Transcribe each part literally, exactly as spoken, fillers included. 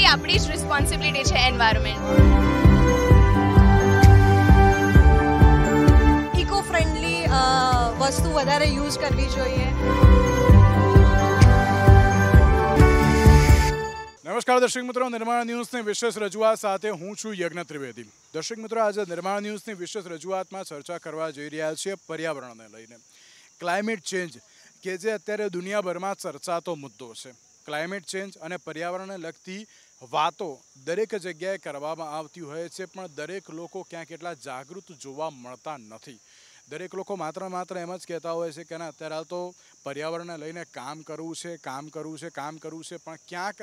આપણી જ રિસ્પોન્સિબિલિટી છે એન્વાયરમેન્ટ. ઇકો ફ્રેન્ડલી વસ્તુ વધારે યુઝ કરવી જોઈએ. નમસ્કાર દર્શક મિત્રો, નિર્માણ ન્યૂઝની વિશેષ રજૂઆત સાથે હું છું યજ્ઞ ત્રિવેદી. દર્શક મિત્રો, આજે નિર્માણ ન્યૂઝની વિશેષ રજૂઆતમાં ચર્ચા કરવા જઈ રહ્યા છીએ પર્યાવરણને લઈને. ક્લાઇમેટ ચેન્જ કે જે અત્યારે દુનિયાભરમાં ચર્ચાતો મુદ્દો છે. ક્લાઇમેટ ચેન્જ અને પર્યાવરણને લગતી વાતો દરેક જગ્યાએ કરવામાં આવતી હોય છે, પણ દરેક લોકો ક્યાં કેટલા જાગૃત જોવા મળતા નથી. દરેક લોકો માત્ર માત્ર એમ જ કહેતા હોય છે કે ના અત્યારે હાલ તો પર્યાવરણને લઈને કામ કરવું છે કામ કરવું છે કામ કરવું છે પણ ક્યાંક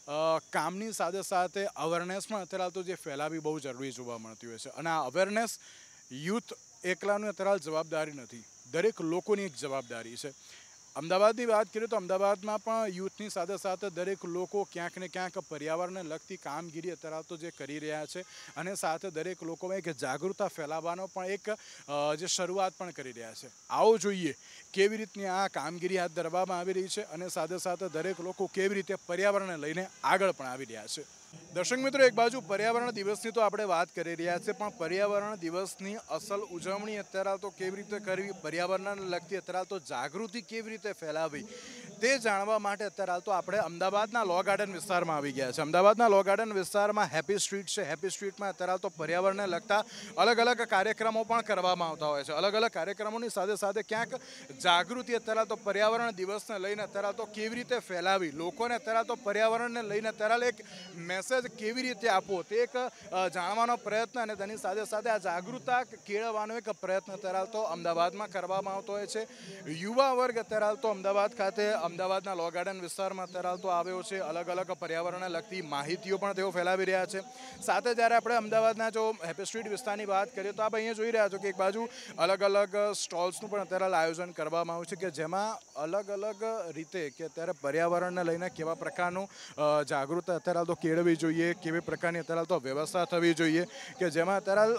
કામની સાથે સાથે અવેરનેસ પણ અત્યારે હાલ તો જે ફેલાવી બહુ જરૂરી જોવા મળતી હોય છે. અને આ અવેરનેસ યુથ એકલાનું અત્યારે હાલ જવાબદારી નથી, દરેક લોકોની એક જવાબદારી છે. અમદાવાદની વાત કરીએ તો અમદાવાદમાં પણ યુથની સાથે સાથે દરેક લોકો ક્યાંક ને ક્યાંક પર્યાવરણને લગતી કામગીરી અત્યારે તો જે કરી રહ્યા છે અને સાથે દરેક લોકોમાં એક જાગૃતતા ફેલાવવાનો પણ એક જે શરૂઆત પણ કરી રહ્યા છે. આવો જોઈએ કેવી રીતની આ કામગીરી હાથ ધરવામાં આવી રહી છે અને સાથે સાથે દરેક લોકો કેવી રીતે પર્યાવરણને લઈને આગળ પણ આવી રહ્યા છે. દર્શક મિત્રો, એક બાજુ પર્યાવરણ દિવસની તો આપણે વાત કરી રહ્યા છીએ, પણ પર્યાવરણ દિવસની અસલ ઉજવણી અત્યારે તો કેવી રીતે કરવી, પર્યાવરણને લગતી અત્યારે તો જાગૃતિ કેવી રીતે ફેલાવવી, તે જાણવા માટે અત્યારે હાલ તો આપણે અમદાવાદના લો ગાર્ડન વિસ્તારમાં આવી ગયા છે. અમદાવાદના લો ગાર્ડન વિસ્તારમાં હેપી સ્ટ્રીટ છે. હેપી સ્ટ્રીટમાં અત્યારે હાલ તો પર્યાવરણને લગતા અલગ અલગ કાર્યક્રમો પણ કરવામાં આવતા હોય છે. અલગ અલગ કાર્યક્રમોની સાથે સાથે ક્યાંક જાગૃતિ અત્યારે તો પર્યાવરણ દિવસને લઈને અત્યારે તો કેવી રીતે ફેલાવી, લોકોને અત્યારે તો પર્યાવરણને લઈને અત્યારે એક મેસેજ કેવી રીતે આપવો, તે એક જાણવાનો પ્રયત્ન અને તેની સાથે સાથે આ જાગૃતતા કેળવવાનો એક પ્રયત્ન અત્યારે તો અમદાવાદમાં કરવામાં આવતો હોય છે. યુવા વર્ગ અત્યારે તો અમદાવાદ ખાતે અમદાવાદના લો ગાર્ડન વિસ્તારમાં અત્યારે તો આવ્યો છે. અલગ અલગ પર્યાવરણને લગતી માહિતીઓ પણ તેઓ ફેલાવી રહ્યા છે. સાથે જ્યારે આપણે અમદાવાદના જો હેપી સ્ટ્રીટ વિસ્તારની વાત કરીએ તો આપ અહીંયા જોઈ રહ્યા છો કે એક બાજુ અલગ અલગ સ્ટોલ્સનું પણ અત્યારે આયોજન કરવામાં આવ્યું છે કે જેમાં અલગ અલગ રીતે કે અત્યારે પર્યાવરણને લઈને કેવા પ્રકારનું જાગૃતતા અત્યારે તો કેળવવી જોઈએ, કેવી પ્રકારની અત્યારે તો વ્યવસ્થા થવી જોઈએ કે જેમાં અત્યારે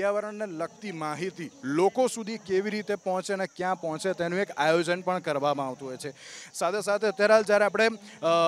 આ લગતી માહિતી લોકો સુધી કેવી રીતે પહોંચે અને ક્યાં પહોંચે તેનું એક આયોજન પણ કરવામાં આવતું હોય છે. સાથે સાથે અત્યારે જ્યારે આપણે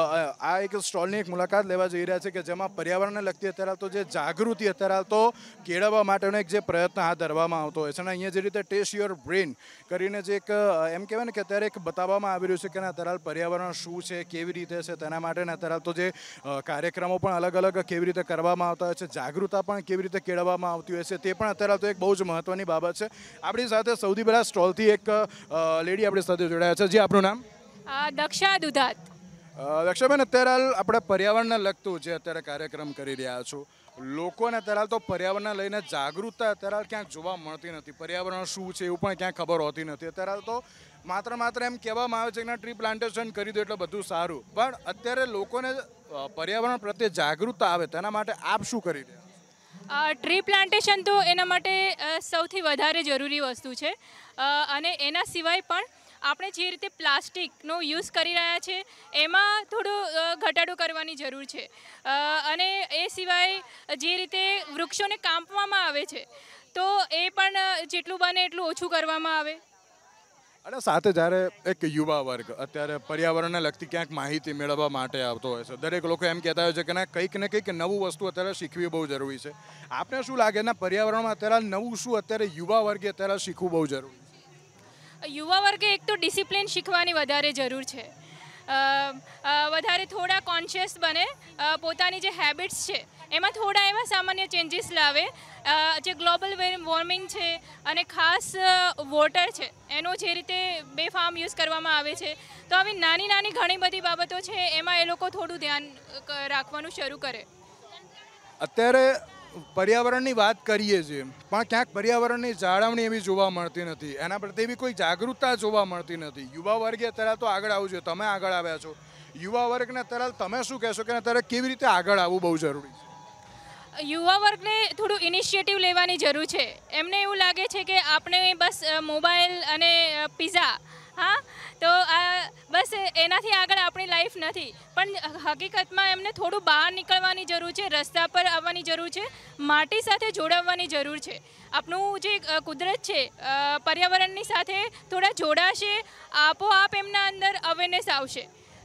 આ એક સ્ટોલની એક મુલાકાત લેવા જઈ રહ્યા છે કે જેમાં પર્યાવરણને લગતી અત્યારે તો જે જાગૃતિ અત્યારે તો કેળવવા માટેનો એક જે પ્રયત્ન હાથ ધરવામાં આવતો હોય છે. અને અહીંયા જે રીતે ટેસ્ટ યોર બ્રેન કરીને જે એક એમ કહેવાય ને કે અત્યારે એક બતાવવામાં આવી રહ્યું છે કે અત્યારે પર્યાવરણ શું છે, કેવી રીતે છે, તેના માટે અત્યારે તો જે કાર્યક્રમો પણ અલગ અલગ કેવી રીતે કરવામાં આવતા હોય છે, જાગૃતતા પણ કેવી રીતે કેળવવામાં આવતી હોય છે, તે પણ અત્યારે તો એક બહુ જ મહત્વની બાબત છે. આપણી સાથે સૌથી પહેલા સ્ટોલથી એક લેડી આપણી સાથે જોડાયા છે. જી, આપનું નામ? દક્ષા દુધાત. દક્ષાબેન, અત્યારે હાલ આપણે પર્યાવરણને લગતું જે અત્યારે કાર્યક્રમ કરી રહ્યા છો, લોકોને અત્યારે હાલ તો પર્યાવરણને લઈને જાગૃતતા અત્યારે હાલ ક્યાંક જોવા મળતી નથી. પર્યાવરણ શું છે એવું પણ ક્યાંક ખબર હોતી નથી. અત્યારે હાલ તો માત્ર માત્ર એમ કહેવામાં આવે છે કે ટ્રી પ્લાન્ટેશન કરી દો એટલે બધું સારું, પણ અત્યારે લોકોને પર્યાવરણ પ્રત્યે જાગૃતતા આવે તેના માટે આપ શું કરી રહ્યા? ટ્રી પ્લાન્ટેશન તો એના માટે સૌથી વધારે જરૂરી વસ્તુ છે. અને એના સિવાય પણ આપણે જે રીતે પ્લાસ્ટિકનો યુઝ કરી રહ્યા છે એમાં થોડો ઘટાડો કરવાની જરૂર છે. અને એ સિવાય જે રીતે વૃક્ષોને કાપવામાં આવે છે તો એ પણ જેટલું બને એટલું ઓછું કરવામાં આવે. અને સાથે જ્યારે એક યુવા વર્ગ અત્યારે પર્યાવરણને લગતી ક્યાંક માહિતી મેળવવા માટે આવતો હોય છે, દરેક લોકો એમ કહેતા હોય છે કે ના કંઈક ને કંઈક નવું વસ્તુ અત્યારે શીખવી બહુ જરૂરી છે. આપને શું લાગે ના પર્યાવરણમાં અત્યારે નવું શું અત્યારે યુવા વર્ગે અત્યારે શીખવું બહુ જરૂરી છે? યુવા વર્ગે એક તો ડિસિપ્લિન શીખવાની વધારે જરૂર છે. વધારે થોડા કોન્શિયસ બને, પોતાની જે હેબિટ્સ છે એમાં થોડા એવા સામાન્ય ચેન્જીસ લાવે. જે ગ્લોબલ વોર્મિંગ છે અને ખાસ વોટર છે એનો જે રીતે બેફામ યુઝ કરવામાં આવે છે, તો આવી નાની નાની ઘણી બધી બાબતો છે એમાં એ લોકો થોડું ધ્યાન રાખવાનું શરૂ કરે. અત્યારે પર્યાવરણની વાત કરીએ છીએ પણ ક્યાંક પર્યાવરણની જાળવણી એવી જોવા મળતી નથી, એના પ્રત્યે એવી કોઈ જાગૃતતા જોવા મળતી નથી. યુવા વર્ગે અત્યારે તો આગળ આવવું જોઈએ. તમે આગળ આવ્યા છો, યુવા વર્ગને અત્યારે તમે શું કહેશો કે અત્યારે કેવી રીતે આગળ આવવું બહુ જરૂરી છે? યુવા વર્ગને થોડું ઇનિશિયેટિવ લેવાની જરૂર છે. એમને એવું લાગે છે કે આપણે બસ મોબાઈલ અને પિઝા, હા તો આ બસ એનાથી આગળ આપણી લાઈફ નથી, પણ હકીકતમાં એમને થોડું બહાર નીકળવાની જરૂર છે, રસ્તા પર આવવાની જરૂર છે, માટી સાથે જોડાવવાની જરૂર છે. આપણું જે કુદરત છે પર્યાવરણની સાથે થોડા જોડાશે, આપોઆપ એમના અંદર અવેરનેસ આવશે.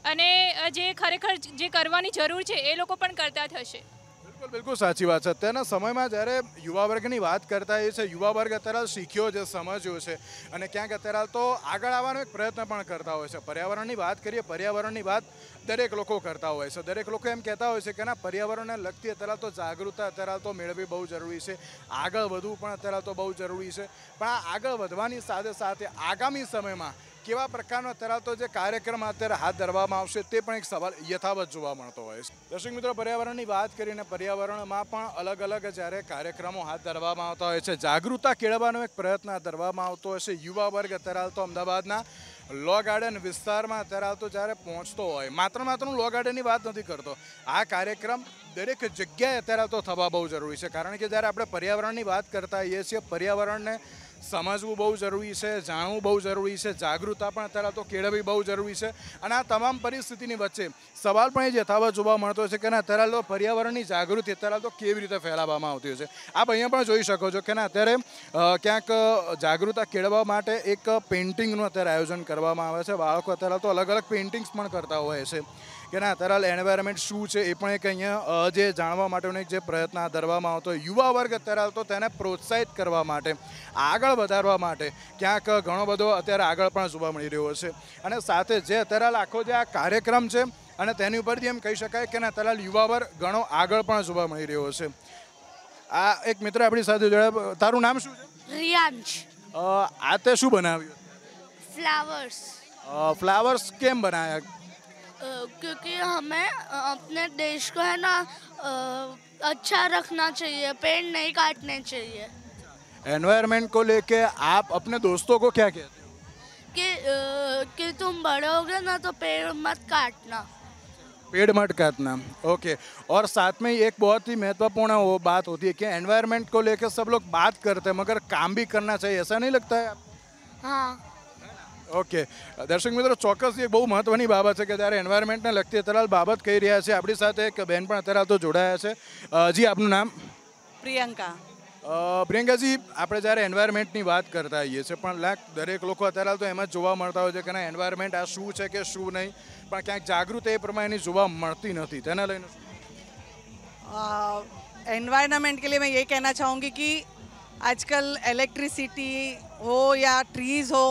અને અ, જે ખરેખર જે કરવાની જરૂર છે એ લોકો પણ કરતા થશે. બિલકુલ બિલકુલ સાચી વાત છે. અત્યારના સમયમાં જ્યારે યુવા વર્ગની વાત કરતા એ છે, યુવા વર્ગ અત્યારે શીખ્યો છે, સમજ્યો છે અને ક્યાંક અત્યારે તો આગળ આવવાનો એક પ્રયત્ન પણ કરતા હોય છે. પર્યાવરણની વાત કરીએ, પર્યાવરણની વાત દરેક લોકો કરતા હોય છે. દરેક લોકો એમ કહેતા હોય છે કે ના, પર્યાવરણને લગતી અત્યારે તો જાગૃતતા અત્યારે તો મેળવવી બહુ જરૂરી છે, આગળ વધવું પણ અત્યારે તો બહુ જરૂરી છે. પણ આ આગળ વધવાની સાથે સાથે આગામી સમયમાં કેવા પ્રકારનો અત્યારે તો જે કાર્યક્રમ અત્યારે હાથ ધરવામાં આવશે તે પણ એક સવાલ યથાવત જોવા મળતો હોય છે. દર્શક મિત્રો, પર્યાવરણની વાત કરીને પર્યાવરણમાં પણ અલગ અલગ જ્યારે કાર્યક્રમો હાથ ધરવામાં આવતા હોય છે, જાગૃતતા કેળવવાનો એક પ્રયત્ન હાથ ધરવામાં આવતો હોય છે. યુવા વર્ગ અત્યારે તો અમદાવાદના લો ગાર્ડન વિસ્તારમાં અત્યારે તો જ્યારે પહોંચતો હોય, માત્ર માત્ર હું લો ગાર્ડનની વાત નથી કરતો, આ કાર્યક્રમ દરેક જગ્યાએ અત્યારે તો થવા બહુ જરૂરી છે. કારણ કે જ્યારે આપણે પર્યાવરણની વાત કરતા હોઈએ છીએ, પર્યાવરણને સમજવું બહુ જરૂરી છે, જાણવું બહુ જરૂરી છે, જાગૃતતા પણ અત્યારે તો કેળવવી બહુ જરૂરી છે. અને આ તમામ પરિસ્થિતિની વચ્ચે સવાલ પણ એ જ યથાવત જોવા મળતો છે કે ના, અત્યારે તો પર્યાવરણની જાગૃતિ અત્યારે તો કેવી રીતે ફેલાવવામાં આવતી હોય છે. આપ અહીંયા પણ જોઈ શકો છો કે ના, અત્યારે ક્યાંક જાગૃતતા કેળવવા માટે એક પેઇન્ટિંગનું અત્યારે આયોજન કરવામાં આવે છે. બાળકો અત્યારે તો અલગ અલગ પેઇન્ટિંગ્સ પણ કરતા હોય છે કે ના, અત્યારે એન્વાયરમેન્ટ શું છે એ પણ એક અહીંયા જે જાણવા માટેનો એક જે પ્રયત્ન ધરવામાં આવતો હોય. યુવા વર્ગ અત્યારે તો તેને પ્રોત્સાહિત કરવા માટે, આગળ વધારવા માટે ક્યાંક ઘણો બધો અત્યારે આગળ પણ જોવા મળી રહ્યો છે. અને સાથે જે અત્યારે આખો જે આ કાર્યક્રમ છે અને તેની ઉપરથી એમ કહી શકાય કે ના, અત્યારે યુવા વર્ગ ઘણો આગળ પણ જોવા મળી રહ્યો છે. આ એક મિત્ર આપણી સાથે જોડાયા. તારું નામ શું છે? रियांश. આ તે શું બનાવ્યું? फ्लावर्स. फ्लावर्स કેમ બનાવ્યા? क्योंकि हमें अपने देश को है ना अच्छा रखना चाहिए, पेड़ नहीं काटने चाहिए. एनवायरनमेंट को लेके आप अपने दोस्तों को क्या कहते हो? कि कि तुम बड़े होगे ना तो पेड़ मत काटना. पेड़ मत काटना. ओके. और साथ में एक बहुत ही महत्वपूर्ण वो बात होती है कि एनवायरनमेंट को लेकर सब लोग बात करते हैं मगर काम भी करना चाहिए, ऐसा नहीं लगता है? हाँ. ઓકે. દર્શક મિત્રો, ચોક્કસ એક બહુ મહત્વની બાબત છે કે જ્યારે એન્વાયરમેન્ટને લગતી અત્યારે બાબત કહી રહ્યા છે. આપણી સાથે એક બેન પણ અત્યારે તો જોડાયા છે. જી, આપનું નામ? પ્રિયંકા. પ્રિયંકાજી, આપણે જ્યારે એન્વાયરમેન્ટની વાત કરતા હોઈએ છીએ પણ લાખ દરેક લોકો અત્યારે તો એમ જ જોવા મળતા હોય છે કે ના, એન્વાયરમેન્ટ આ શું છે કે શું નહીં, પણ ક્યાંક જાગૃત એ પ્રમાણેની જોવા મળતી નથી. તેને લઈને एनवायरनमेंट के लिए मैं ये कहना चाहूँगी कि आजकल इलेक्ट्रिसिटी हो या ट्रीज़ हो,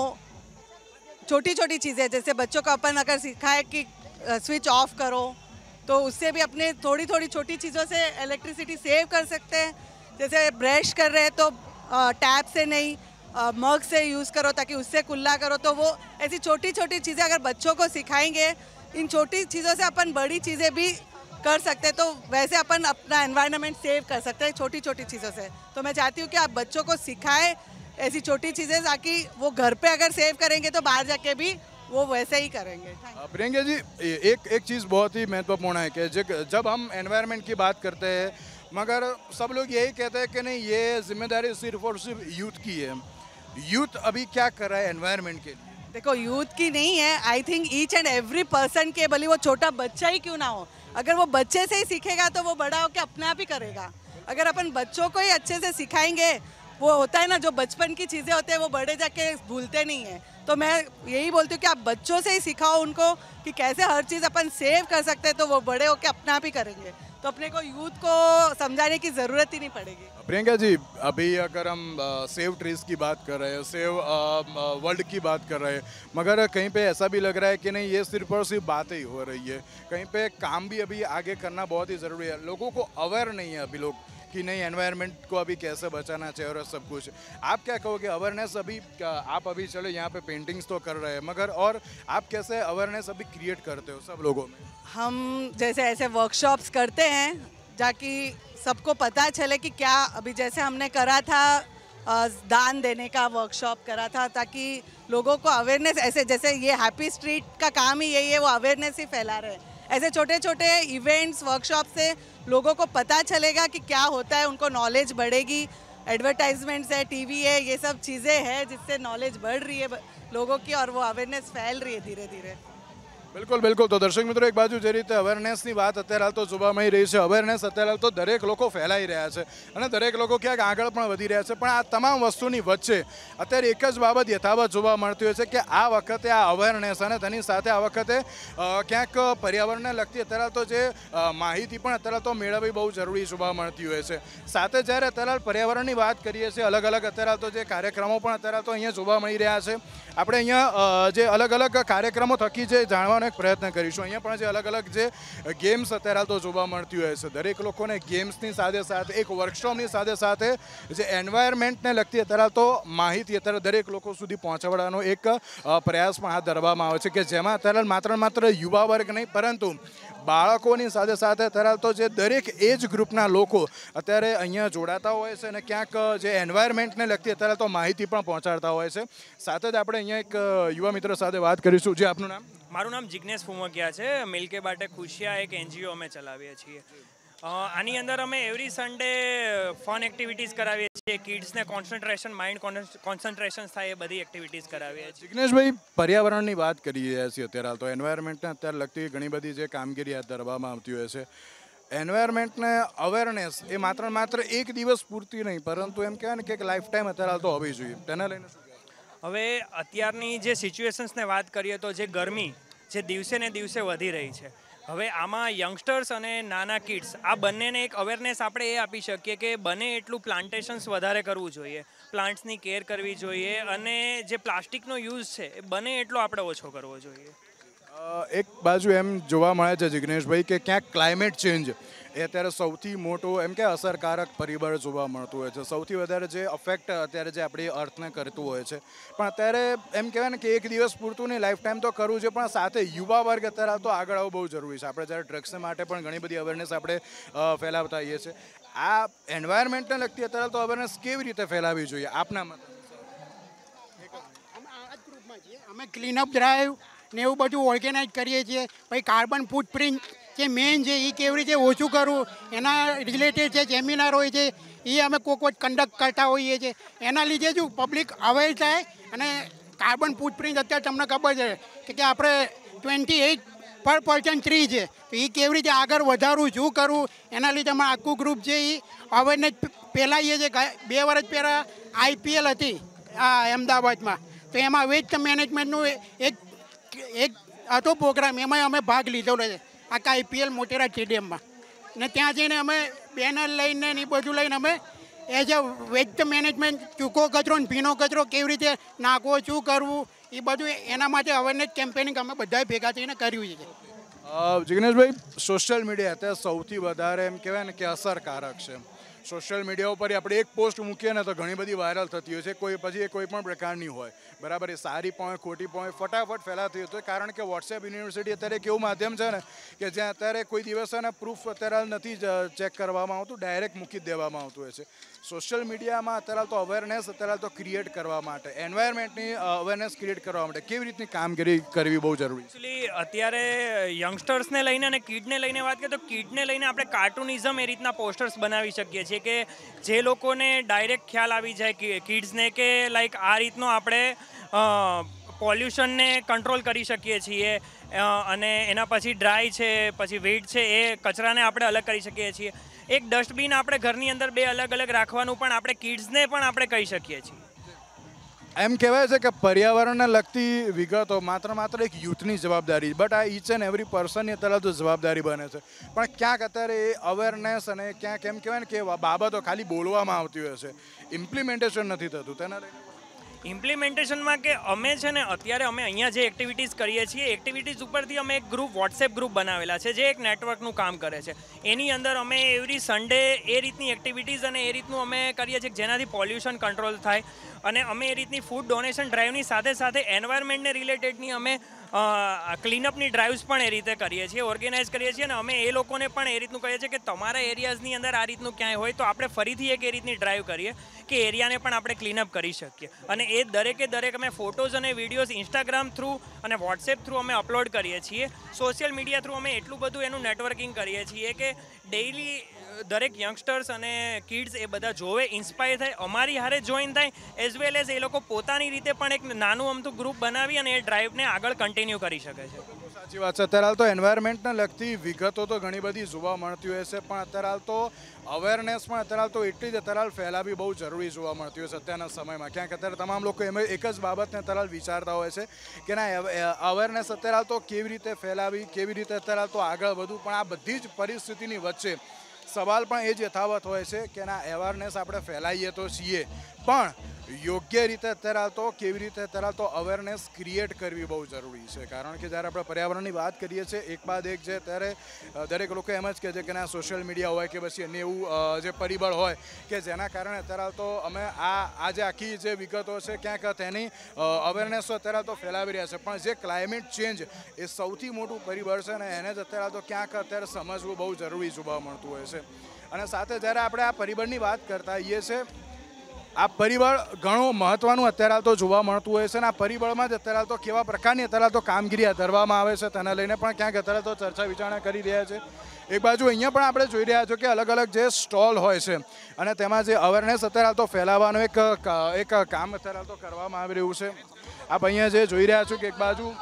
छोटी छोटी चीज़ें जैसे बच्चों को अपन अगर सिखाए कि स्विच ऑफ करो तो उससे भी अपने थोड़ी थोड़ी छोटी चीज़ों से इलेक्ट्रिसिटी सेव कर सकते हैं. जैसे ब्रश कर रहे हैं तो टैप से नहीं, मग से यूज़ करो ताकि उससे कुल्ला करो. तो वो ऐसी छोटी छोटी चीज़ें अगर बच्चों को सिखाएंगे, इन छोटी चीज़ों से अपन बड़ी चीज़ें भी कर सकते हैं. तो वैसे अपन अपना एनवायरनमेंट सेव कर सकते हैं छोटी छोटी चीज़ों से. तो मैं चाहती हूँ कि आप बच्चों को सिखाएं ऐसी छोटी चीज़ें ताकि वो घर पे अगर सेव करेंगे तो बाहर जाके भी वो वैसे ही करेंगे. प्रियंका जी, एक एक चीज़ बहुत ही महत्वपूर्ण है कि जब हम एनवायरनमेंट की बात करते हैं मगर सब लोग यही कहते हैं कि नहीं, ये जिम्मेदारी सिर्फ और सिर्फ यूथ की है. यूथ अभी क्या कर रहा है एनवायरनमेंट के लिए? देखो, यूथ की नहीं है, I think each and every person के, भले वो छोटा बच्चा ही क्यों ना हो, अगर वो बच्चे से ही सीखेगा तो वो बड़ा होकर अपने आप ही करेगा. अगर अपन बच्चों को ही अच्छे से सिखाएंगे, वो होता है ना जो बचपन की चीज़ें होते हैं वो बड़े जाके भूलते नहीं हैं. तो मैं यही बोलती हूँ कि आप बच्चों से ही सिखाओ उनको कि कैसे हर चीज़ अपन सेव कर सकते हैं, तो वो बड़े होकर अपने आप ही करेंगे. तो अपने को यूथ को समझाने की ज़रूरत ही नहीं पड़ेगी. प्रियंका जी, अभी अगर हम सेव ट्रीज़ की बात कर रहे हैं, सेव वर्ल्ड की बात कर रहे हैं, मगर कहीं पे ऐसा भी लग रहा है कि नहीं, ये सिर्फ और सिर्फ बातें ही हो रही है. कहीं पे काम भी अभी आगे करना बहुत ही ज़रूरी है. लोगों को अवेयर नहीं है अभी लोग कि नहीं, एनवायरनमेंट को अभी कैसे बचाना चाहिए और सब कुछ. आप क्या कहोगे अवेयरनेस अभी? आप अभी चलो यहाँ पे पेंटिंग्स तो कर रहे हैं मगर और आप कैसे अवेयरनेस अभी क्रिएट करते हो सब लोगों में? हम जैसे ऐसे वर्कशॉप्स करते हैं ताकि सबको पता चले कि क्या, अभी जैसे हमने करा था दान देने का वर्कशॉप करा था ताकि लोगों को अवेयरनेस, ऐसे जैसे ये हैप्पी स्ट्रीट का काम ही यही है, वो अवेयरनेस ही फैला रहे हैं. ऐसे छोटे छोटे इवेंट्स वर्कशॉप से लोगों को पता चलेगा कि क्या होता है, उनको नॉलेज बढ़ेगी. एडवर्टाइजमेंट्स है, टीवी है, ये सब चीज़ें हैं जिससे नॉलेज बढ़ रही है लोगों की और वो अवेयरनेस फैल रही है धीरे धीरे. બિલકુલ બિલકુલ. તો દર્શક મિત્રો, એક બાજુ જે રીતે અવેરનેસની વાત અત્યારે હાલ તો જોવા મળી રહી છે, અવેરનેસ અત્યારે હાલ તો દરેક લોકો ફેલાઈ રહ્યા છે અને દરેક લોકો ક્યાંક આગળ પણ વધી રહ્યા છે, પણ આ તમામ વસ્તુની વચ્ચે અત્યારે એક જ બાબત યથાવત જોવા મળતી હોય છે કે આ વખતે આ અવેરનેસ અને તેની સાથે આ વખતે ક્યાંક પર્યાવરણને લગતી અત્યારે હાલ તો જે માહિતી પણ અત્યારે હાલ તો મેળવવી બહુ જરૂરી જોવા મળતી હોય છે. સાથે જ્યારે અત્યારે હાલ પર્યાવરણની વાત કરીએ છીએ, અલગ અલગ અત્યારે હાલ તો જે કાર્યક્રમો પણ અત્યારે હાલ તો અહીંયા જોવા મળી રહ્યા છે. આપણે અહીંયા જે અલગ અલગ કાર્યક્રમો થકી જે જાણવા એક પ્રયત્ન કરીશું. અહીંયા પણ જે અલગ અલગ જે ગેમ્સ અત્યારે હાલ તો જોવા મળતી હોય છે, દરેક લોકોને ગેમ્સની સાથે સાથે એક વર્કશોપની સાથે સાથે જે એન્વાયરમેન્ટને લગતી અત્યારે હાલ તો માહિતી અત્યારે દરેક લોકો સુધી પહોંચાડવાનો એક પ્રયાસ પણ હાથ ધરવામાં આવે છે કે જેમાં અત્યારે માત્ર માત્ર યુવા વર્ગ નહીં પરંતુ બાળકોની સાથે સાથે અત્યારે તો જે દરેક એજ ગ્રુપના લોકો અત્યારે અહીંયા જોડાતા હોય છે અને ક્યાંક જે એન્વાયરમેન્ટને લગતી અત્યારે તો માહિતી પણ પહોંચાડતા હોય છે. સાથે જ આપણે અહીંયા એક યુવા મિત્ર સાથે વાત કરીશું. જે આપનું નામ? મારું નામ જિગ્નેશ ફુમકિયા છે. મિલકે બાટે ખુશિયા એક એનજીઓ અમે ચલાવીએ છીએ. આની અંદર અમે એવરી સન્ડે ફન એક્ટિવિટીઝ કરાવીએ છીએ. કિડ્સને કોન્સન્ટ્રેશન, માઇન્ડ કોન્સન્ટ્રેશન થાય એ બધી એક્ટિવિટીઝ કરાવીએ છીએ. જિગ્નેશભાઈ, પર્યાવરણની વાત કરી રહ્યા છીએ અત્યારે હાલ તો એન્વાયરમેન્ટને અત્યારે લગતી ઘણી બધી જે કામગીરી હાથ ધરવામાં આવતી હોય છે. એન્વાયરમેન્ટને અવેરનેસ એ માત્ર માત્ર એક દિવસ પૂરતી નહીં પરંતુ એમ કહેવાય ને કે એક લાઈફ ટાઈમ અત્યારે હાલ તો હોવી જોઈએ. તેના લઈને હવે અત્યારની જે સિચ્યુએશન્સને વાત કરીએ તો જે ગરમી જે દિવસે ને દિવસે વધી રહી છે, હવે આમાં યંગસ્ટર્સ અને નાના કિડ્સ આ બંનેને એક અવેરનેસ આપણે એ આપી શકીએ કે બને એટલું પ્લાન્ટેશન્સ વધારે કરવું જોઈએ, પ્લાન્ટ્સની કેર કરવી જોઈએ અને જે પ્લાસ્ટિકનો યુઝ છે એ બને એટલો આપણે ઓછો કરવો જોઈએ. એક બાજુ એમ જોવા મળે છે જિગ્નેશભાઈ કે ક્યાંક ક્લાઇમેટ ચેન્જ એ અત્યારે સૌથી મોટો એમ કે અસરકારક પરિબળ જોવા મળતું હોય છે. સૌથી વધારે જે અફેક્ટ અત્યારે જે આપણી અર્થને કરતું હોય છે, પણ અત્યારે એમ કહેવાય ને કે એક દિવસ પૂરતું નહીં, લાઈફ ટાઈમ તો કરવું છે, પણ સાથે યુવા વર્ગ અત્યારે તો આગળ આવવું બહુ જરૂરી છે. આપણે જ્યારે ડ્રગ્સ માટે પણ ઘણી બધી અવેરનેસ આપણે ફેલાવતા હોઈએ છીએ. આ એન્વાયરમેન્ટને લગતી અત્યારે તો અવેરનેસ કેવી રીતે ફેલાવવી જોઈએ આપના મતે? અમે ક્લીનઅપ ડ્રાઈવ ને એવું બધું ઓર્ગેનાઇઝ કરીએ છીએ. પછી કાર્બન ફૂટપ્રિન્ટ જે મેઇન છે એ કેવી રીતે ઓછું કરવું એના રિલેટેડ જે સેમિનાર હોય છે એ અમે કોઈક વખત કન્ડક્ટ કરતા હોઈએ છીએ. એના લીધે શું પબ્લિક અવેર થાય અને કાર્બન ફૂટપ્રિન્ટ અત્યારે તમને ખબર છે કે આપણે twenty eight per person tree છે, તો એ કેવી રીતે આગળ વધારવું, શું કરવું, એના લીધે અમારું આખું ગ્રુપ છે એ અવેરનેસ ફેલાવીએ છીએ. બે વર્ષ પહેલાં આઈપીએલ હતી આ અમદાવાદમાં, તો એમાં વેસ્ટ મેનેજમેન્ટનું એક એક હતો પ્રોગ્રામ, એમાં અમે ભાગ લીધેલો છે આખા આઈપીએલ મોટેરા સ્ટેડિયમમાં. ને ત્યાં જઈને અમે બેનર લઈને એ બધું લઈને અમે એઝ અ વેસ્ટ મેનેજમેન્ટ ચૂકો કચરો ને ભીનો કચરો કેવી રીતે નાખવો, શું કરવું, એ બધું એના માટે અવેરનેસ કેમ્પેનિંગ અમે બધાએ ભેગા થઈને કર્યું છે. જિગ્નેશભાઈ, સોશિયલ મીડિયા અત્યારે સૌથી વધારે એમ કહેવાય ને કે અસરકારક છે. સોશિયલ મીડિયા ઉપર આપણે એક પોસ્ટ મૂકીએ ને તો ઘણી બધી વાયરલ થતી હોય છે. કોઈ પછી એ કોઈ પણ પ્રકારની હોય, બરાબર, એ સારી પણ હોય, ખોટી પણ હોય, ફટાફટ ફેલાતી હોય. કારણ કે વોટ્સએપ યુનિવર્સિટી અત્યારે એક એવું માધ્યમ છે ને કે જ્યાં અત્યારે કોઈ દિવસ એને પ્રૂફ અત્યારે નથી ચેક કરવામાં આવતું, ડાયરેક્ટ મૂકી જ દેવામાં આવતું હોય છે. સોશિયલ મીડિયામાં અત્યારે તો અવેરનેસ અત્યારે તો ક્રિએટ કરવા માટે, એન્વાયરમેન્ટની અવેરનેસ ક્રિએટ કરવા માટે કેવી રીતની કામગીરી કરવી બહુ જરૂરી છે? એકચ્યુઅલી અત્યારે યંગસ્ટર્સને લઈને અને કિડને લઈને વાત કરીએ તો કિડને લઈને આપણે કાર્ટૂનિઝમ એ રીતના પોસ્ટર્સ બનાવી શકીએ છીએ કે જે લોકોને ડાયરેક્ટ ખ્યાલ આવી જાય કિડ્સને કે લાઈક આ રીતનો આપણે પોલ્યુશનને કંટ્રોલ કરી શકીએ છીએ અને એના પછી ડ્રાય છે, પછી વેટ છે, એ કચરાને આપણે અલગ કરી શકીએ છીએ. એક ડસ્ટબિન આપણે ઘરની અંદર બે અલગ અલગ રાખવાનું પણ આપણે કિડ્સને પણ આપણે કહી શકીએ છીએ. એમ કહેવાય છે કે પર્યાવરણને લગતી વિગતો માત્ર માત્ર એક યુથની જવાબદારી, બટ આ ઈચ એન્ડ એવરી પર્સનની અત્યારે તો જવાબદારી બને છે. પણ ક્યાંક અત્યારે એ અવેરનેસ અને ક્યાંક એમ કહેવાય ને કે બાબતો ખાલી બોલવામાં આવતી હોય છે, ઇમ્પ્લિમેન્ટેશન નથી થતું. તેના લઈને ઇમ્પ્લિમેન્ટેશનમાં કે અમે છે ને અત્યારે અમે અહીંયા જે એક્ટિવિટીઝ કરીએ છીએ એક્ટિવિટીઝ ઉપરથી અમે એક ગ્રુપ વોટ્સએપ ગ્રુપ બનાવેલા છે જે એક નેટવર્કનું કામ કરે છે. એની અંદર અમે એવરી સન્ડે એ રીતની એક્ટિવિટીઝ અને એ રીતનું અમે કરીએ છીએ જેનાથી પોલ્યુશન કંટ્રોલ થાય અને અમે એ રીતની ફૂડ ડોનેશન ડ્રાઈવની સાથે સાથે એન્વાયરમેન્ટને રિલેટેડની અમે ક્લીનઅપની ડ્રાઈવ્સ પણ એ રીતે કરીએ છીએ, ઓર્ગેનાઇઝ કરીએ છીએ અને અમે એ લોકોને પણ એ રીતનું કહીએ છીએ કે તમારા એરિયાઝની અંદર આ રીતનું ક્યાંય હોય તો આપણે ફરીથી એક એ રીતની ડ્રાઈવ કરીએ કે એરિયાને પણ આપણે ક્લીનઅપ કરી શકીએ. અને એ દરેકે દરેક અમે ફોટોઝ અને વિડીયોઝ ઇન્સ્ટાગ્રામ થ્રુ અને વોટ્સએપ થ્રુ અમે અપલોડ કરીએ છીએ. સોશિયલ મીડિયા થ્રુ અમે એટલું બધું એનું નેટવર્કિંગ કરીએ છીએ કે ડેઇલી દરેક યંગસ્ટર્સ અને કિડ્સ એ બધા જોવે, ઇન્સ્પાયર થાય, અમારી હારે જોઈન થાય, એઝ વેલ એઝ એ લોકો પોતાની રીતે પણ એક નાનું અમથું ગ્રુપ બનાવી અને એ ડ્રાઈવને આગળ કન્ટિન્યુ કરી શકે છે. સાચી વાત છે. અત્યારે હાલ તો એન્વાયરમેન્ટને લગતી વિગતો તો ઘણી બધી જોવા મળતી હોય છે, પણ અત્યારે હાલ તો અવેરનેસ પણ અત્યારે હાલ તો એટલી જ અત્યારે હાલ ફેલાવી બહુ જરૂરી જોવા મળતી હોય છે અત્યારના સમયમાં. ક્યાંક અત્યારે તમામ લોકો એમ એક જ બાબતને અત્યારે હાલ વિચારતા હોય છે કે ના અવેરનેસ અત્યારે હાલ તો કેવી રીતે ફેલાવી, કેવી રીતે અત્યારે હાલ તો આગળ વધવું. પણ આ બધી જ પરિસ્થિતિની વચ્ચે સવાલ પણ એ જ યથાવત હોય છે કે ના અવેરનેસ આપણે ફેલાવીએ તો છીએ, પણ યોગ્ય રીતે અત્યારે હાલ તો કેવી રીતે અત્યારે હાલ તો અવેરનેસ ક્રિએટ કરવી બહુ જરૂરી છે. કારણ કે જ્યારે આપણે પર્યાવરણની વાત કરીએ છીએ એક બાદ એક છે ત્યારે દરેક લોકો એમ જ કહે છે કે ના સોશિયલ મીડિયા હોય કે પછી અન્ય એવું જે પરિબળ હોય કે જેના કારણે અત્યારે હાલ તો અમે આ આ જે આખી જે વિગતો છે ક્યાંક તેની અવેરનેસ અત્યારે હાલ તો ફેલાવી રહ્યા છે. પણ જે ક્લાઇમેટ ચેન્જ એ સૌથી મોટું પરિબળ છે ને એને જ અત્યારે હાલ તો ક્યાંક અત્યારે સમજવું બહુ જરૂરી જોવા મળતું હોય છે. અને સાથે જ્યારે આપણે આ પરિબળની વાત કરતા હોઈએ છીએ, આ પરિબળ ઘણું મહત્વનું અત્યારે હાલ તો જોવા મળતું હોય છે અને આ પરિબળમાં જ અત્યારે હાલ તો કેવા પ્રકારની અત્યારે હાલ તો કામગીરી ધરવામાં આવે છે તેને લઈને પણ ક્યાંક અત્યારે તો ચર્ચા વિચારણા કરી રહ્યા છે. એક બાજુ અહીંયા પણ આપણે જોઈ રહ્યા છો કે અલગ અલગ જે સ્ટોલ હોય છે અને તેમાં જે અવેરનેસ અત્યારે હાલ તો ફેલાવવાનું એક એક કામ અત્યારે હાલ તો કરવામાં આવી રહ્યું છે. આપ અહીંયા જે જોઈ રહ્યા છો કે એક બાજુ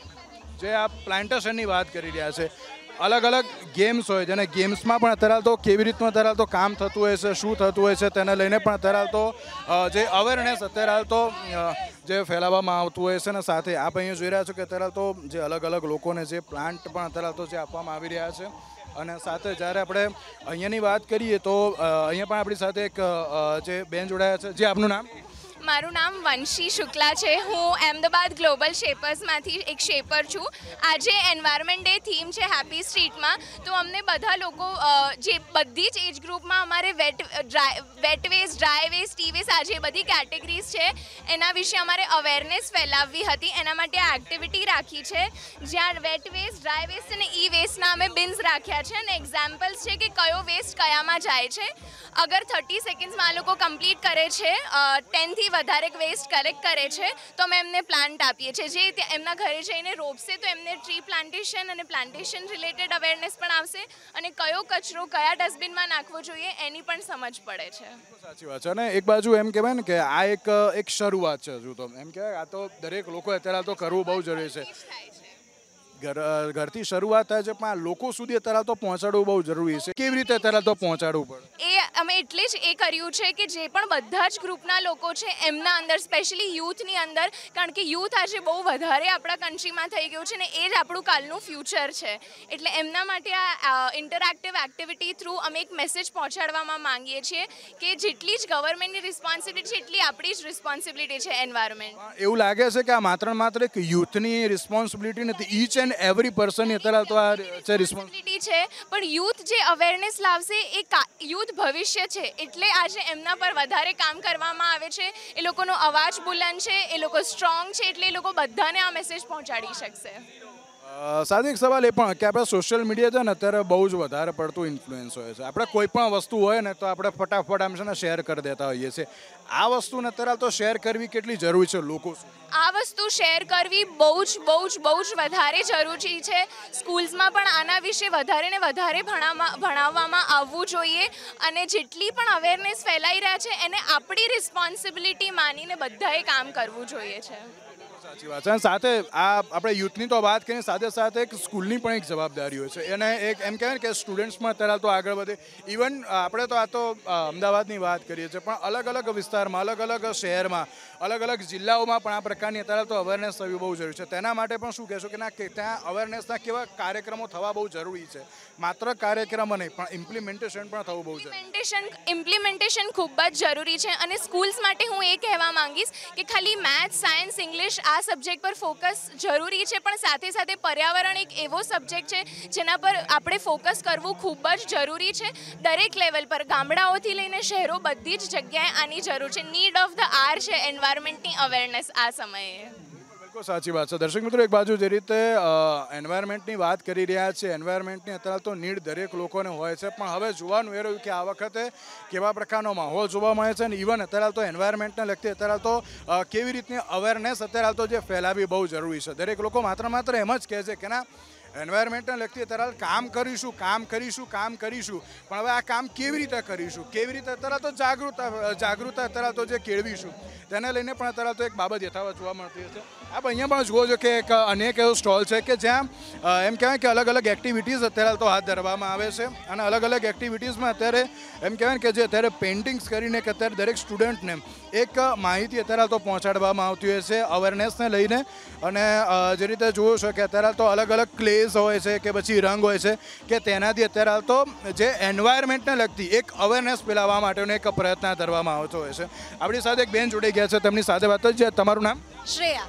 જે આ પ્લાન્ટેશનની વાત કરી રહ્યા છે, અલગ અલગ ગેમ્સ હોય જેને ગેમ્સમાં પણ અત્યારે હાલ તો કેવી રીતનું અત્યારે હાલ તો કામ થતું હોય છે, શું થતું હોય છે તેને લઈને પણ અત્યારે હાલ તો જે અવેરનેસ અત્યારે હાલ તો જે ફેલાવવામાં આવતું હોય છે. ને સાથે આપ અહીંયા જોઈ રહ્યા છો કે અત્યારે હાલ તો જે અલગ અલગ લોકોને જે પ્લાન્ટ પણ અત્યારે હાલ તો જે આપવામાં આવી રહ્યા છે. અને સાથે જ્યારે આપણે અહીંયાની વાત કરીએ તો અહીંયા પણ આપણી સાથે એક જે બેન જોડાયા છે. જે આપનું નામ? મારું નામ વંશી શુક્લા છે. હું અહેમદાબાદ ગ્લોબલ શેપર્સમાંથી એક શેપર છું. આજે એન્વાયરમેન્ટ ડે થીમ છે હેપી સ્ટ્રીટમાં, તો અમને બધા લોકો જે બધી જ એજ ગ્રુપમાં અમારે wet wet waste, dry waste, tea waste, આજે બધી કેટેગરીઝ છે એના વિશે અમારે અવેરનેસ ફેલાવવી હતી. એના માટે આ એક્ટિવિટી રાખી છે જ્યાં વેટ વેસ્ટ, ડ્રાય વેસ્ટ અને ઈ વેસ્ટના અમે બિન્સ રાખ્યા છે અને એક્ઝામ્પલ્સ છે કે કયો વેસ્ટ કયામાં જાય છે. અગર થર્ટી સેકન્ડ્સમાં આ લોકો કમ્પ્લીટ કરે છે, ટેનથી વધારે વેસ્ટ કલેક્ટ કરે છે તો અમે એમને પ્લાન્ટ આપીએ છીએ. જે એમના ઘરે જઈને રોપશે તો એમને ટ્રી પ્લાન્ટેશન અને પ્લાન્ટેશન રિલેટેડ અવેરનેસ પણ આવશે અને કયો કચરો કયા ડસ્ટબિનમાં નાખવો જોઈએ એની પણ સમજ પડે છે. સાચી વાત છે. અને એક બાજુ એમ કહેવાય ને કે આ એક એક શરૂઆત છે. હજુ તો એમ કહેવાય આ તો દરેક લોકો અત્યારે તો કરવું બહુ જરૂરી છે. ઘર ઘરથી શરૂઆત થાય છે પણ લોકો સુધી અત્યારે તો પહોંચાડવું બહુ જરૂરી છે. કેવી રીતે અત્યારે તો પહોંચાડવું પડે એ અમે એટલે જ એ કર્યું છે કે જે પણ બધા જ ગ્રુપના લોકો છે એમના અંદર, સ્પેશિયલી યુથની અંદર, કારણ કે યુથ આજે બહુ વધારે આપણા કન્ટ્રીમાં થઈ ગયું છે ને એ જ આપણું કાલનું ફ્યુચર છે. એટલે એમના માટે આ ઇન્ટરેક્ટિવ એક્ટિવિટી થ્રુ અમે એક મેસેજ પહોંચાડવામાં માંગીએ છીએ કે જેટલી જ ગવર્મેન્ટની રિસ્પોન્સિબિલિટી છે એટલી આપણી જ રિસ્પોન્સિબિલિટી છે એન્વાયરમેન્ટ. એવું લાગે છે કે આ માત્ર ને માત્ર એક યુથની રિસ્પોન્સિબિલિટી નથી, ઈચ એન્ડ એવરી પર્સનની અત્યારે તો આ છે રિસ્પોન્સિબિલિટી છે. પણ યુથ જે અવેરનેસ લાવશે એ યુથ ભવિષ્ય છે, એટલે આજે એમના પર વધારે કામ કરવામાં આવે છે. એ લોકોનો અવાજ બુલંદ છે, એ લોકો સ્ટ્રોંગ છે, એટલે એ લોકો બધાને આ મેસેજ પહોંચાડી શકશે. સાથે એક સવાલ એ પણ કે આપણે સોશિયલ મીડિયા છે ને અત્યારે બહુ જ વધારે પડતું ઇન્ફ્લુઅન્સ હોય છે. આપણે કોઈ પણ વસ્તુ હોય ને તો આપણે ફટાફટ આમ છે ને શેર કરી દેતા હોઈએ છીએ. આ વસ્તુને અત્યારે તો શેર કરવી કેટલી જરૂરી છે લોકો? આ વસ્તુ શેર કરવી બહુ જ બહુ જ બહુ જ વધારે જરૂરી છે. સ્કૂલ્સમાં પણ આના વિશે વધારે ને વધારે ભણાવવામાં આવવું જોઈએ અને જેટલી પણ અવેરનેસ ફેલાઈ રહ્યા છે એને આપણી રિસ્પોન્સિબિલિટી માનીને બધાએ કામ કરવું જોઈએ છે. સાચી વાત છે. સાથે આ આપણે યુથની તો વાત કરીએ, સાથે સાથે એક સ્કૂલની પણ એક જવાબદારી હોય છે. એને એક એમ કહેવાય કે સ્ટુડન્ટ્સમાં અત્યારે તો આગળ વધે. ઇવન આપણે તો આ તો અમદાવાદની વાત કરીએ છીએ પણ અલગ અલગ વિસ્તારમાં, અલગ અલગ શહેરમાં, અલગ અલગ જિલ્લાઓમાં પણ આ પ્રકારની અત્યારે તો અવેરનેસ થવી બહુ જરૂરી છે. તેના માટે પણ શું કહેશો કે ના ત્યાં અવેરનેસના કેવા કાર્યક્રમો થવા બહુ જરૂરી છે? માત્ર કાર્યક્રમો નહીં પણ ઇમ્પ્લિમેન્ટેશન પણ થવું બહુ જરૂરી ઇમ્પ્લિમેન્ટેશન ઇમ્પ્લિમેન્ટેશન ખૂબ જ જરૂરી છે. અને સ્કૂલ્સ માટે હું એ કહેવા માંગીશ કે ખાલી મેથ્સ, સાયન્સ, ઇંગ્લિશ આ સબ્જેક્ટ પર ફોકસ જરૂરી છે, પણ સાથે સાથે પર્યાવરણ એક એવો સબ્જેક્ટ છે જેના પર આપણે ફોકસ કરવું ખૂબ જ જરૂરી છે. દરેક લેવલ પર, ગામડાઓથી લઈને શહેરો, બધી જ જગ્યાએ આની જરૂર છે. નીડ ઓફ ધ આર છે એન્વાયરમેન્ટની અવેરનેસ આ સમયે. બિલકુલ સાચી વાત છે. દર્શક મિત્રો, એક બાજુ જે રીતે એન્વાયરમેન્ટની વાત કરી રહ્યા છે, એન્વાયરમેન્ટની અત્યારે તો નીડ દરેક લોકોને હોય છે, પણ હવે જોવાનું એ રહ્યું કે આ વખતે કેવા પ્રકારનો માહોલ જોવા મળે છે અને ઇવન અત્યારે તો એન્વાયરમેન્ટને લગતી અત્યારે તો કેવી રીતની અવેરનેસ અત્યારે તો જે ફેલાવી બહુ જરૂરી છે. દરેક લોકો માત્ર માત્ર એમ જ કહે છે કે ના એન્વાયરમેન્ટને લગતી અત્યારે કામ કરીશું કામ કરીશું કામ કરીશું પણ હવે આ કામ કેવી રીતે કરીશું કેવી રીતે અત્યારે તો જાગૃતતા જાગૃતતા અત્યારે તો જે કેળવીશું તેને લઈને પણ અત્યારે તો એક બાબત યથાવત જોવા મળતી છે. આપ અહીંયા પણ જુઓ છો કે એક અનેક એવો સ્ટોલ છે કે જ્યાં એમ કહેવાય કે અલગ અલગ એક્ટિવિટીઝ અત્યારે તો હાથ ધરવામાં આવે છે અને અલગ અલગ એક્ટિવિટીઝમાં અત્યારે એમ કહેવાય કે જે અત્યારે પેઇન્ટિંગ્સ કરીને કે અત્યારે દરેક સ્ટુડન્ટને એક માહિતી અત્યારે તો પહોંચાડવામાં આવતી હોય છે અવેરનેસને લઈને. અને જે રીતે જુઓ છો કે અત્યારે તો અલગ અલગ ક્લેઝ હોય છે કે પછી રંગ હોય છે કે તેનાથી અત્યારે તો જે એન્વાયરમેન્ટને લગતી એક અવેરનેસ ફેલાવવા માટેનો એક પ્રયત્ન કરવામાં આવતો હોય છે. આપણી સાથે એક બેન જોડાઈ ગયા છે તેમની સાથે વાત છે. તમારું નામ? શ્રેયા.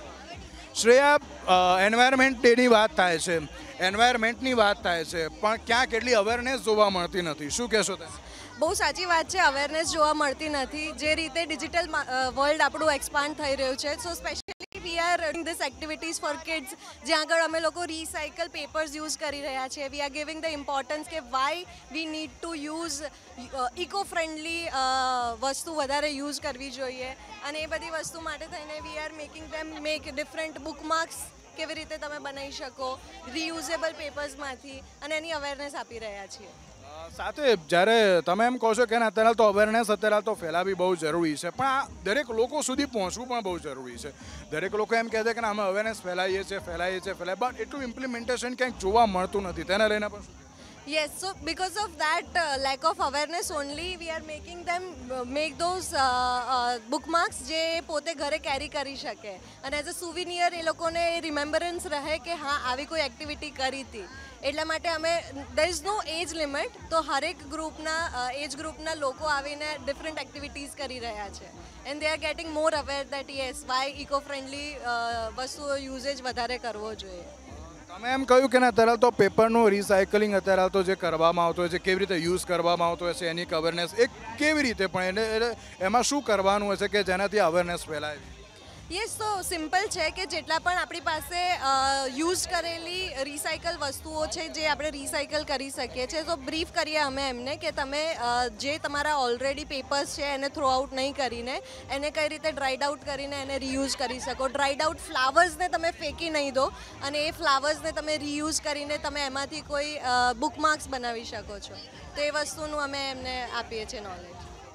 શ્રેયા, એન્વાયરમેન્ટ ડેની વાત થાય છે એન્વાયરમેન્ટની વાત થાય છે પણ ક્યાંક એટલી અવેરનેસ જોવા મળતી નથી. શું કહેશો તમે? બહુ સાચી વાત છે, અવેરનેસ જોવા મળતી નથી. જે રીતે ડિજિટલ વર્લ્ડ આપણું એક્સપાન્ડ થઈ રહ્યું છે, so specially we are doing this activities for kids, જ્યાં આગળ અમે લોકો રિસાયકલ પેપર્સ યુઝ કરી રહ્યા છીએ. We are giving the importance કે why we need to use eco friendly વસ્તુ વધારે યુઝ કરવી જોઈએ. અને એ બધી વસ્તુ માટે થઈને we are making them make different bookmarks કેવી રીતે તમે બનાવી શકો રીયુઝેબલ પેપર્સમાંથી, અને એની અવેરનેસ આપી રહ્યા છીએ. સાથે જ્યારે તમે એમ કહો છો કે અત્યારે તો અવેરનેસ અત્યારે તો ફેલાવી બહુ જરૂરી છે પણ આ દરેક લોકો સુધી પહોંચવું પણ બહુ જરૂરી છે. દરેક લોકો એમ કહે છે કે અમે અવેરનેસ ફેલાવીએ છીએ ફેલાવીએ છીએ ફેલાય બટ એટલું ઇમ્પ્લિમેન્ટેશન ક્યાંક જોવા મળતું નથી. તેને લઈને પણ Yes, so because of that uh, lack of awareness only, we are making them uh, make those uh, uh, bookmarks જે પોતે ઘરે કેરી કરી શકે અને એઝ અ સુવિનિયર એ લોકોને રિમેમ્બરન્સ રહે કે હા આવી કોઈ એક્ટિવિટી કરી હતી. એટલા માટે અમે there is no age limit, તો હરેક ગ્રુપના એજ ગ્રુપના લોકો આવીને ડિફરન્ટ એક્ટિવિટીઝ કરી રહ્યા છે and they are getting more aware that yes why eco friendly વસ્તુઓ યુઝેજ વધારે કરવો જોઈએ. તમે એમ કહ્યું કે અત્યારે તો પેપરનું રિસાયકલિંગ અત્યારે તો જે કરવામાં આવતો હોય છે કેવી રીતે યુઝ કરવામાં આવતો હોય છે એની અવેરનેસ એક કેવી રીતે પણ એને એમાં શું કરવાનું હોય છે કે જેનાથી અવેરનેસ ફેલાય? યસ, તો સિમ્પલ છે કે જેટલા પણ આપણી પાસે યુઝ કરેલી રિસાયકલ વસ્તુઓ છે જે આપણે રિસાયકલ કરી શકીએ છીએ, તો બ્રીફ કરીએ અમે એમને કે તમે જે તમારા ઓલરેડી પેપર્સ છે એને થ્રો આઉટ નહીં કરીને એને કઈ રીતે ડ્રાઈડ આઉટ કરીને એને રીયુઝ કરી શકો. ડ્રાઈડ આઉટ ફ્લાવર્સને તમે ફેંકી નહીં દો અને એ ફ્લાવર્સને તમે રીયુઝ કરીને તમે એમાંથી કોઈ બુકમાર્ક્સ બનાવી શકો છો. તો એ વસ્તુનું અમે એમને આપીએ છીએ નોલેજ.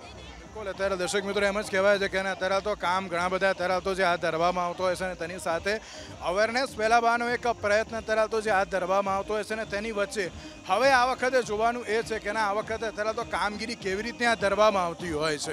અત્યારે દર્શક મિત્રો એમ જ કહેવાય છે કે અત્યારે તો કામ ઘણા બધા અત્યારે તો જે હાથ ધરવામાં આવતો હોય છે અને તેની સાથે અવેરનેસ ફેલાવવાનો એક પ્રયત્ન અત્યારે તો જે હાથ ધરવામાં આવતો હોય છે ને તેની વચ્ચે હવે આ વખતે જોવાનું એ છે કે આ વખતે અત્યારે તો કામગીરી કેવી રીતે હાથ ધરવામાં આવતી હોય છે.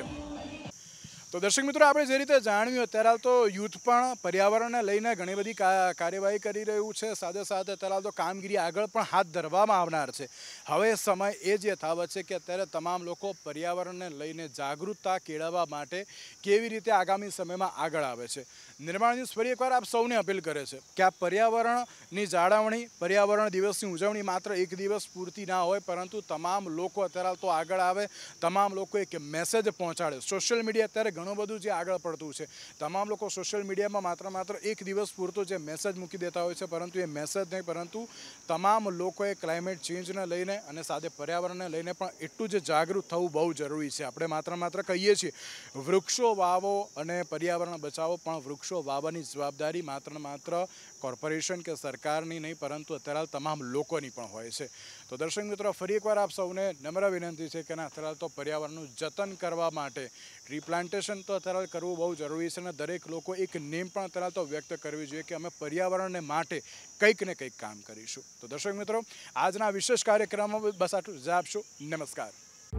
તો દર્શક મિત્રો આપણે જે રીતે જાણ્યું અત્યારે તો યુથ પણ પર્યાવરણને લઈને ઘણી બધી કાર્યવાહી કરી રહ્યું છે, સાથે સાથે અત્યારે તો કામગીરી આગળ પણ હાથ ધરવામાં આવનાર છે. હવે સમય એ જ યથાવત છે કે અત્યારે તમામ લોકો પર્યાવરણને લઈને જાગૃતતા કેળવવા માટે કેવી રીતે આગામી સમયમાં આગળ આવે છે. નિર્માણ ન્યૂઝ ફરી એકવાર આપ સૌને અપીલ કરે છે કે આ પર્યાવરણની જાળવણી પર્યાવરણ દિવસની ઉજવણી માત્ર એક દિવસ પૂરતી ના હોય પરંતુ તમામ લોકો અત્યારે તો આગળ આવે, તમામ લોકો એક મેસેજ પહોંચાડે. સોશિયલ મીડિયા અત્યારે ઘણું બધું જે આગળ પડતું છે, તમામ લોકો સોશિયલ મીડિયામાં માત્ર માત્ર એક દિવસ પૂરતો જે મેસેજ મૂકી દેતા હોય છે પરંતુ એ મેસેજ નહીં પરંતુ તમામ લોકોએ ક્લાઇમેટ ચેન્જને લઈને અને સાથે પર્યાવરણને લઈને પણ એટલું જ જાગૃત થવું બહુ જરૂરી છે. આપણે માત્ર માત્ર કહીએ છીએ વૃક્ષો વાવો અને પર્યાવરણ બચાવો પણ વૃક્ષો વાવવાની જવાબદારી માત્ર માત્ર કોર્પોરેશન કે સરકારની નહીં પરંતુ અત્યારે તમામ લોકોની પણ હોય છે. તો દર્શક મિત્રો ફરી એકવાર આપ સૌને નમ્ર વિનંતી છે કે અત્યારે તો પર્યાવરણનું જતન કરવા માટે ટ્રી પ્લાન્ટેશન તો અત્યારે કરવું બહુ જરૂરી છે અને દરેક લોકો એક નેમ પણ અત્યારે તો વ્યક્ત કરવી જોઈએ કે અમે પર્યાવરણને માટે કંઈક ને કંઈક કામ કરીશું. તો દર્શક મિત્રો આજના વિશેષ કાર્યક્રમમાં બસ આટલું જ આપશો. નમસ્કાર.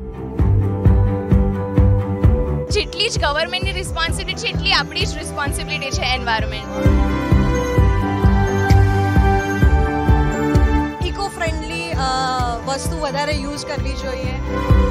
જેટલી જ ગવર્મેન્ટની રિસ્પોન્સિબિલિટી છે એટલી આપણી જ રિસ્પોન્સિબિલિટી છે એન્વાયરમેન્ટ. ઇકો ફ્રેન્ડલી વસ્તુ વધારે યુઝ કરવી જોઈએ.